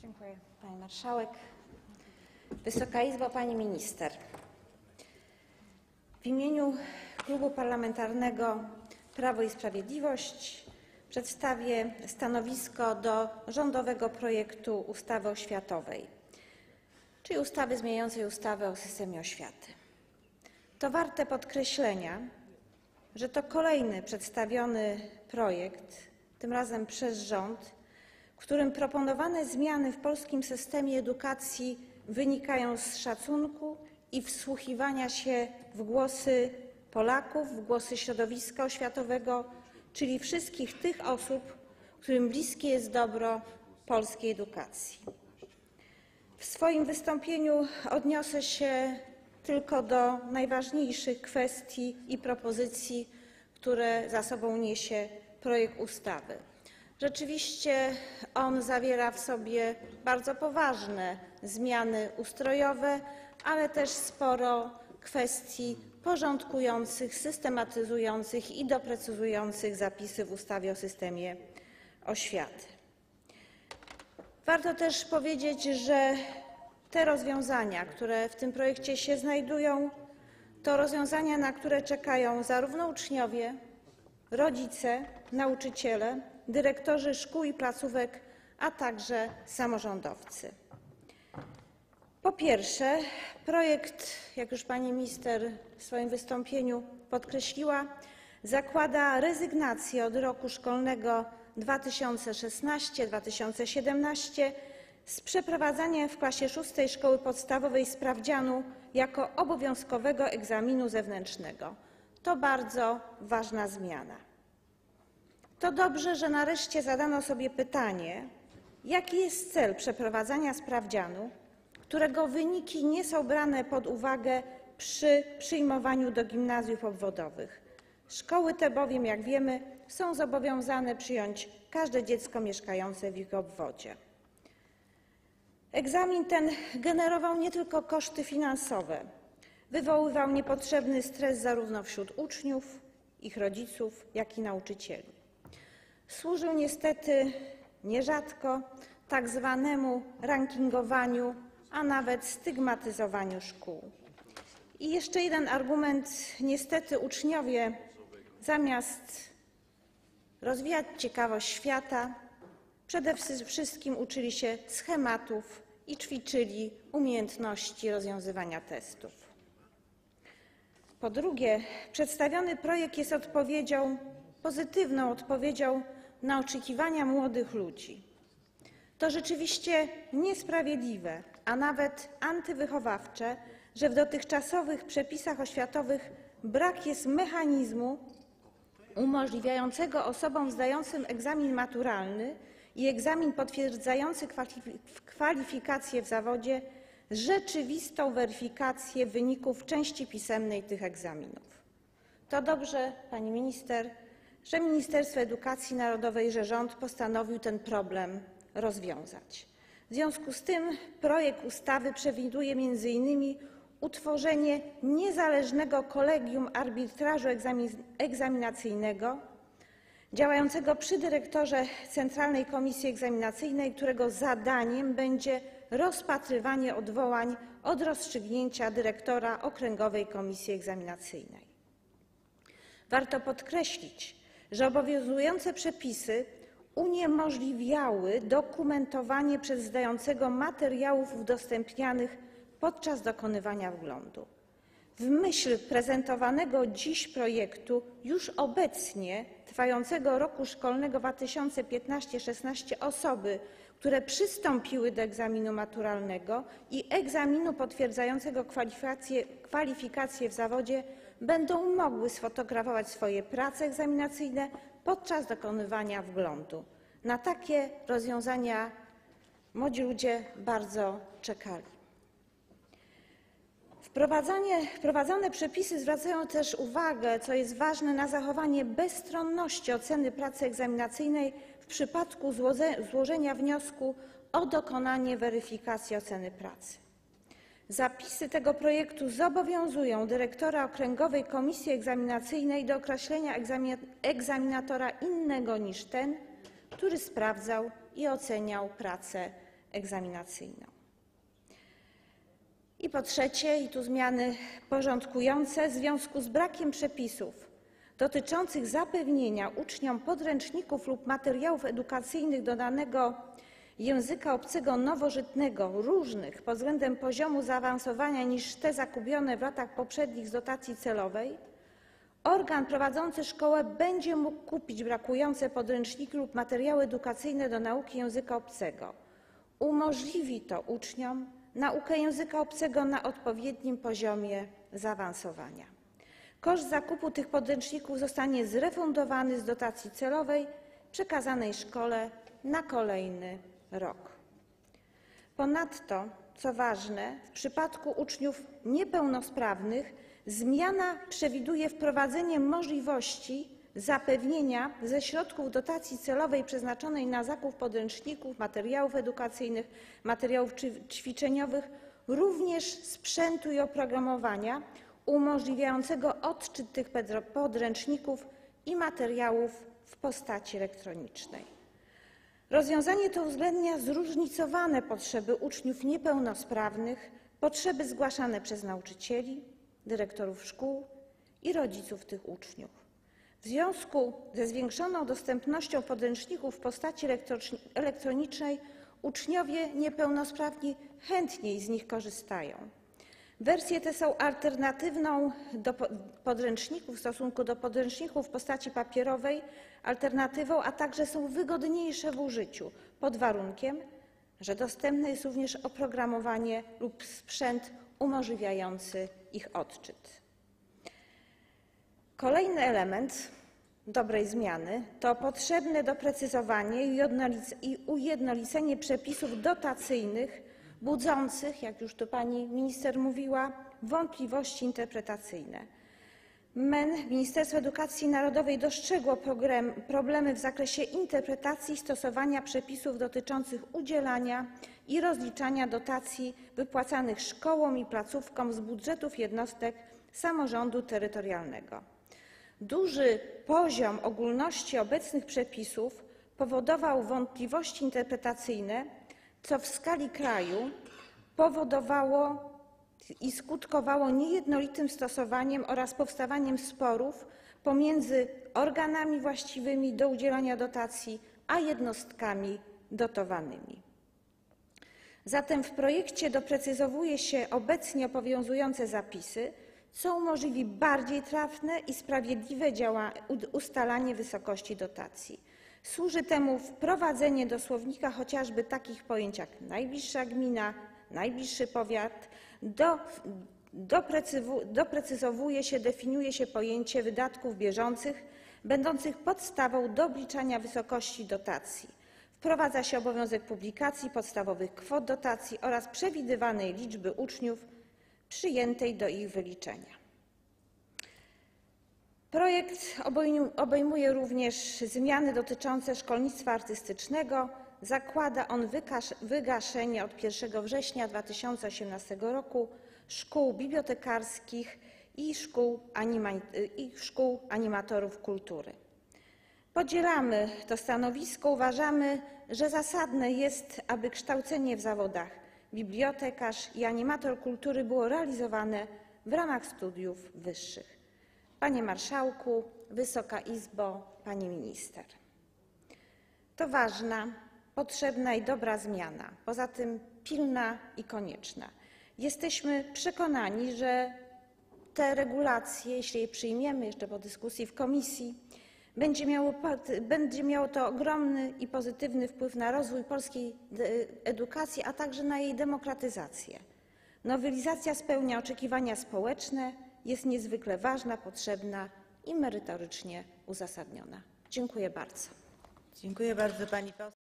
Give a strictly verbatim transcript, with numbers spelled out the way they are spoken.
Dziękuję, Pani Marszałek. Wysoka Izbo, Pani Minister. W imieniu Klubu Parlamentarnego Prawo i Sprawiedliwość przedstawię stanowisko do rządowego projektu ustawy oświatowej, czyli ustawy zmieniającej ustawę o systemie oświaty. To warte podkreślenia, że to kolejny przedstawiony projekt, tym razem przez rząd, w którym proponowane zmiany w polskim systemie edukacji wynikają z szacunku i wsłuchiwania się w głosy Polaków, w głosy środowiska oświatowego, czyli wszystkich tych osób, którym bliskie jest dobro polskiej edukacji. W swoim wystąpieniu odniosę się tylko do najważniejszych kwestii i propozycji, które za sobą niesie projekt ustawy. Rzeczywiście on zawiera w sobie bardzo poważne zmiany ustrojowe, ale też sporo kwestii porządkujących, systematyzujących i doprecyzowujących zapisy w ustawie o systemie oświaty. Warto też powiedzieć, że te rozwiązania, które w tym projekcie się znajdują, to rozwiązania, na które czekają zarówno uczniowie, rodzice, nauczyciele, dyrektorzy szkół i placówek, a także samorządowcy. Po pierwsze, projekt, jak już Pani Minister w swoim wystąpieniu podkreśliła, zakłada rezygnację od roku szkolnego dwa tysiące szesnastego dwa tysiące siedemnastego z przeprowadzania w klasie szóstej szkoły podstawowej sprawdzianu jako obowiązkowego egzaminu zewnętrznego. To bardzo ważna zmiana. To dobrze, że nareszcie zadano sobie pytanie, jaki jest cel przeprowadzania sprawdzianu, którego wyniki nie są brane pod uwagę przy przyjmowaniu do gimnazjów obwodowych. Szkoły te bowiem, jak wiemy, są zobowiązane przyjąć każde dziecko mieszkające w ich obwodzie. Egzamin ten generował nie tylko koszty finansowe, wywoływał niepotrzebny stres zarówno wśród uczniów, ich rodziców, jak i nauczycieli. Służył niestety nierzadko tak zwanemu rankingowaniu, a nawet stygmatyzowaniu szkół. I jeszcze jeden argument. Niestety uczniowie zamiast rozwijać ciekawość świata, przede wszystkim uczyli się schematów i ćwiczyli umiejętności rozwiązywania testów. Po drugie, przedstawiony projekt jest odpowiedzią, pozytywną odpowiedzią na oczekiwania młodych ludzi. To rzeczywiście niesprawiedliwe, a nawet antywychowawcze, że w dotychczasowych przepisach oświatowych brak jest mechanizmu umożliwiającego osobom zdającym egzamin maturalny i egzamin potwierdzający kwalifikacje w zawodzie rzeczywistą weryfikację wyników części pisemnej tych egzaminów. To dobrze, Pani Minister, że Ministerstwo Edukacji Narodowej, że rząd postanowił ten problem rozwiązać. W związku z tym projekt ustawy przewiduje między innymi utworzenie niezależnego kolegium arbitrażu egzaminacyjnego działającego przy dyrektorze Centralnej Komisji Egzaminacyjnej, którego zadaniem będzie rozpatrywanie odwołań od rozstrzygnięcia dyrektora Okręgowej Komisji Egzaminacyjnej. Warto podkreślić, że obowiązujące przepisy uniemożliwiały dokumentowanie przez zdającego materiałów udostępnianych podczas dokonywania wglądu. W myśl prezentowanego dziś projektu już obecnie trwającego roku szkolnego dwa tysiące piętnastego szesnastego osoby, które przystąpiły do egzaminu maturalnego i egzaminu potwierdzającego kwalifikacje, kwalifikacje w zawodzie, będą mogły sfotografować swoje prace egzaminacyjne podczas dokonywania wglądu. Na takie rozwiązania młodzi ludzie bardzo czekali. Wprowadzone przepisy zwracają też uwagę, co jest ważne, na zachowanie bezstronności oceny pracy egzaminacyjnej w przypadku złożenia wniosku o dokonanie weryfikacji oceny pracy. Zapisy tego projektu zobowiązują dyrektora Okręgowej Komisji Egzaminacyjnej do określenia egzaminatora innego niż ten, który sprawdzał i oceniał pracę egzaminacyjną. I po trzecie, i tu zmiany porządkujące, w związku z brakiem przepisów dotyczących zapewnienia uczniom podręczników lub materiałów edukacyjnych do danego języka obcego nowożytnego różnych pod względem poziomu zaawansowania niż te zakupione w latach poprzednich z dotacji celowej, organ prowadzący szkołę będzie mógł kupić brakujące podręczniki lub materiały edukacyjne do nauki języka obcego. Umożliwi to uczniom naukę języka obcego na odpowiednim poziomie zaawansowania. Koszt zakupu tych podręczników zostanie zrefundowany z dotacji celowej przekazanej szkole na kolejny rok. Ponadto, co ważne, w przypadku uczniów niepełnosprawnych zmiana przewiduje wprowadzenie możliwości zapewnienia ze środków dotacji celowej przeznaczonej na zakup podręczników, materiałów edukacyjnych, materiałów ćwiczeniowych również sprzętu i oprogramowania umożliwiającego odczyt tych podręczników i materiałów w postaci elektronicznej. Rozwiązanie to uwzględnia zróżnicowane potrzeby uczniów niepełnosprawnych, potrzeby zgłaszane przez nauczycieli, dyrektorów szkół i rodziców tych uczniów. W związku ze zwiększoną dostępnością podręczników w postaci elektronicznej uczniowie niepełnosprawni chętniej z nich korzystają. Wersje te są alternatywną do podręczników w stosunku do podręczników w postaci papierowej, alternatywą, a także są wygodniejsze w użyciu, pod warunkiem, że dostępne jest również oprogramowanie lub sprzęt umożliwiający ich odczyt. Kolejny element dobrej zmiany to potrzebne doprecyzowanie i ujednolicenie przepisów dotacyjnych budzących, jak już tu pani minister mówiła, wątpliwości interpretacyjne. M E N, Ministerstwo Edukacji Narodowej, dostrzegło problemy w zakresie interpretacji i stosowania przepisów dotyczących udzielania i rozliczania dotacji wypłacanych szkołom i placówkom z budżetów jednostek samorządu terytorialnego. Duży poziom ogólności obecnych przepisów powodował wątpliwości interpretacyjne, co w skali kraju powodowało i skutkowało niejednolitym stosowaniem oraz powstawaniem sporów pomiędzy organami właściwymi do udzielania dotacji a jednostkami dotowanymi. Zatem w projekcie doprecyzowuje się obecnie obowiązujące zapisy, co umożliwi bardziej trafne i sprawiedliwe ustalanie wysokości dotacji. Służy temu wprowadzenie do słownika chociażby takich pojęć jak najbliższa gmina, najbliższy powiat. Do, doprecyzowuje się, definiuje się pojęcie wydatków bieżących, będących podstawą do obliczania wysokości dotacji. Wprowadza się obowiązek publikacji podstawowych kwot dotacji oraz przewidywanej liczby uczniów przyjętej do ich wyliczenia. Projekt obejmuje również zmiany dotyczące szkolnictwa artystycznego. Zakłada on wygaszenie od pierwszego września dwa tysiące osiemnastego roku szkół bibliotekarskich i szkół, anima- i szkół animatorów kultury. Podzielamy to stanowisko. Uważamy, że zasadne jest, aby kształcenie w zawodach bibliotekarz i animator kultury było realizowane w ramach studiów wyższych. Panie Marszałku, Wysoka Izbo, Pani Minister. To ważna, potrzebna i dobra zmiana, poza tym pilna i konieczna. Jesteśmy przekonani, że te regulacje, jeśli je przyjmiemy jeszcze po dyskusji w komisji, będzie miało, będzie miało to ogromny i pozytywny wpływ na rozwój polskiej edukacji, a także na jej demokratyzację. Nowelizacja spełnia oczekiwania społeczne, jest niezwykle ważna, potrzebna i merytorycznie uzasadniona. Dziękuję bardzo. Dziękuję bardzo pani poseł.